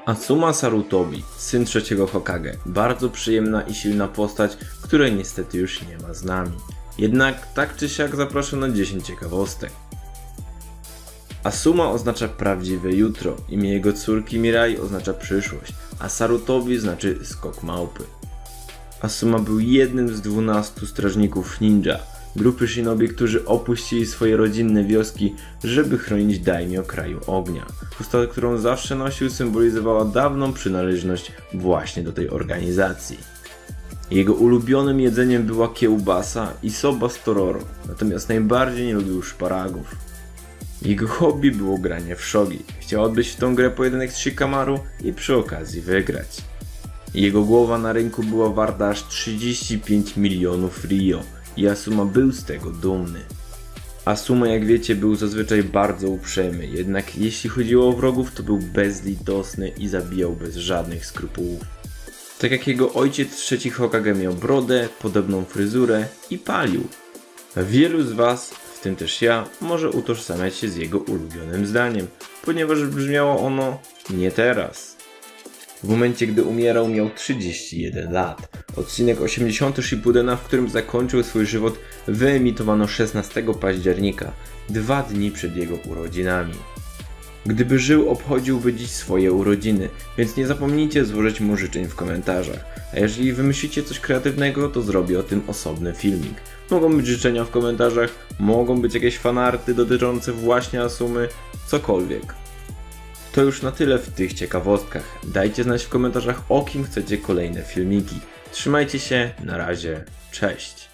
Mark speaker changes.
Speaker 1: Asuma Sarutobi, syn trzeciego Hokage. Bardzo przyjemna i silna postać, której niestety już nie ma z nami. Jednak tak czy siak zapraszam na 10 ciekawostek. Asuma oznacza prawdziwe jutro, imię jego córki Mirai oznacza przyszłość, a Sarutobi znaczy skok małpy. Asuma był jednym z 12 strażników ninja, grupy shinobi, którzy opuścili swoje rodzinne wioski, żeby chronić daimyo kraju ognia. Chusta, którą zawsze nosił, symbolizowała dawną przynależność właśnie do tej organizacji. Jego ulubionym jedzeniem była kiełbasa i soba z tororo, natomiast najbardziej nie lubił szparagów. Jego hobby było granie w shogi. Chciał odbyć w tą grę pojedynek z Shikamaru i przy okazji wygrać. Jego głowa na rynku była warta aż 35 milionów Rio i Asuma był z tego dumny. Asuma, jak wiecie, był zazwyczaj bardzo uprzejmy, jednak jeśli chodziło o wrogów, to był bezlitosny i zabijał bez żadnych skrupułów. Tak jak jego ojciec trzeci Hokage miał brodę, podobną fryzurę i palił. Wielu z was, w tym też ja, może utożsamiać się z jego ulubionym zdaniem, ponieważ brzmiało ono nie teraz. W momencie, gdy umierał, miał 31 lat. Odcinek 80 Shippudena, w którym zakończył swój żywot, wyemitowano 16 października, 2 dni przed jego urodzinami. Gdyby żył, obchodziłby dziś swoje urodziny, więc nie zapomnijcie złożyć mu życzeń w komentarzach. A jeżeli wymyślicie coś kreatywnego, to zrobię o tym osobny filmik. Mogą być życzenia w komentarzach, mogą być jakieś fanarty dotyczące właśnie Asumy, cokolwiek. To już na tyle w tych ciekawostkach. Dajcie znać w komentarzach, o kim chcecie kolejne filmiki. Trzymajcie się, na razie, cześć.